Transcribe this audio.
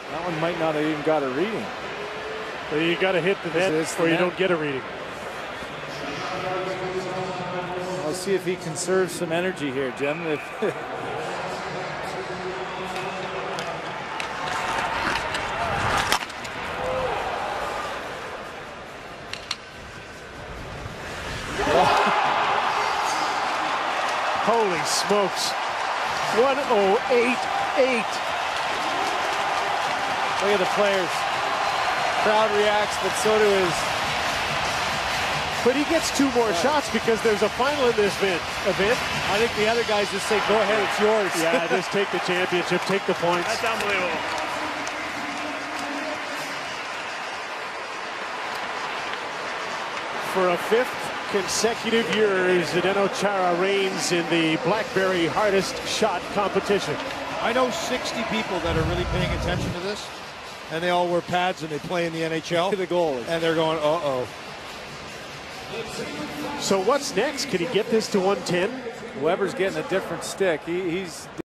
That one might not have even got a reading. So you got to hit the net or you don't get a reading. I'll see if he conserves some energy here, Jim. Holy smokes. 108.8. Look at the players. Crowd reacts, but so do his. But he gets 2 more shots because there's a final in this event. I think the other guys just say, go ahead, it's yours. Yeah, just take the championship, take the points. That's unbelievable. For a 5th consecutive year, Zdeno Chara reigns in the Blackberry hardest shot competition. I know 60 people that are really paying attention to this, and they all wear pads and they play in the NHL. The goal. And they're going, uh-oh. So what's next? Can he get this to 110? Weber's getting a different stick. He's